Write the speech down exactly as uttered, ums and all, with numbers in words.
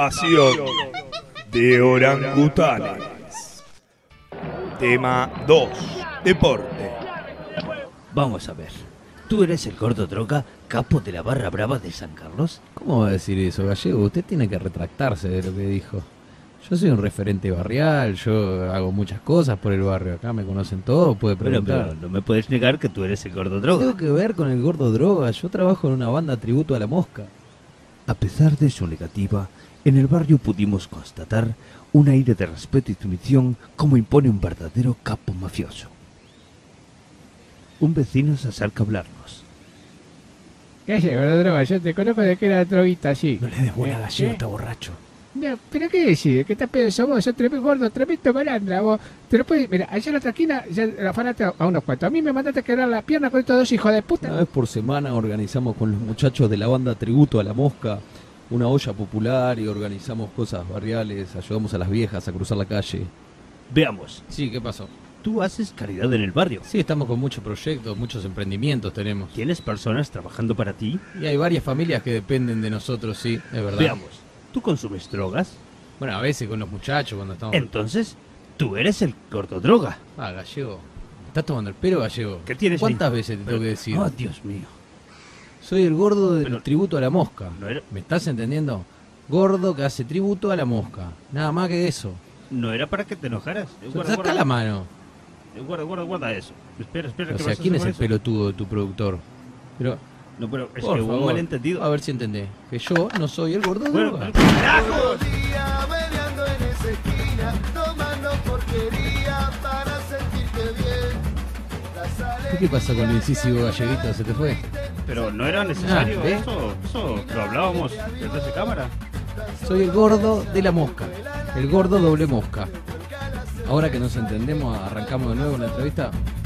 Invasión de orangutanes. Tema dos. Deporte. Vamos a ver. ¿Tú eres el gordo droga, capo de la barra brava de San Carlos? ¿Cómo va a decir eso, Gallego? Usted tiene que retractarse de lo que dijo. Yo soy un referente barrial, yo hago muchas cosas por el barrio. Acá me conocen todos, puede Bueno, preguntar. pero no me puedes negar que tú eres el gordo droga. Tengo que ver con el gordo droga. Yo trabajo en una banda tributo a la mosca. A pesar de su negativa, en el barrio pudimos constatar un aire de respeto y sumisión como impone un verdadero capo mafioso. Un vecino se acerca a hablarnos. ¿Qué haces, gordo droga? Yo te conozco de que era droguita así. No le des bola a ¿Eh? Gallego, ¿Eh? está borracho. No, ¿pero qué decís? ¿Qué estás pedo? Vos sos tremendo gordo, tremendo malandra, vos. Te lo puedes... Mira, allá en la otra esquina ya la fanaste a unos cuantos. A mí me mandaste a quebrar la pierna con estos dos hijos de puta. Una vez por semana organizamos con los muchachos de la banda tributo a la mosca una olla popular y organizamos cosas barriales, ayudamos a las viejas a cruzar la calle. Veamos, Sí, ¿qué pasó? tú haces caridad en el barrio. Sí, estamos con muchos proyectos, muchos emprendimientos tenemos. ¿Tienes personas trabajando para ti? Y hay varias familias que dependen de nosotros, sí, es verdad. Veamos, ¿tú consumes drogas? Bueno, a veces con los muchachos cuando estamos... Entonces, tú eres el gordo droga. Ah, Gallego. ¿Me estás tomando el pelo, Gallego? ¿Qué tienes ahí? ¿Cuántas veces te Pero- tengo que decir? Oh, Dios mío. Soy el gordo del Pero- tributo a la mosca. No era, ¿Me estás entendiendo? Gordo que hace tributo a la mosca. Nada más que eso. no era para que te enojaras. Eh, Guarda, Saca guarda, la mano. eh, guarda, guarda, guarda eso. Espera, espera. O ¿qué sea, vas a ¿quién es hacer el con eso? pelotudo de tu productor? Pero, No, pero es por que hubo un favor, malentendido. a ver si entendés. Que yo no soy el gordo Bueno, droga. ¡carajo! Día meneando en esa esquina, tomando porquería para sentirte bien. Las ¿Qué pasa con el incisivo galleguito? ¿Se te fue? Pero no era necesario Ah, ¿ves? eso. Eso lo hablábamos detrás de cámara. Soy el gordo de la mosca. El gordo doble mosca. Ahora que nos entendemos, arrancamos de nuevo la entrevista.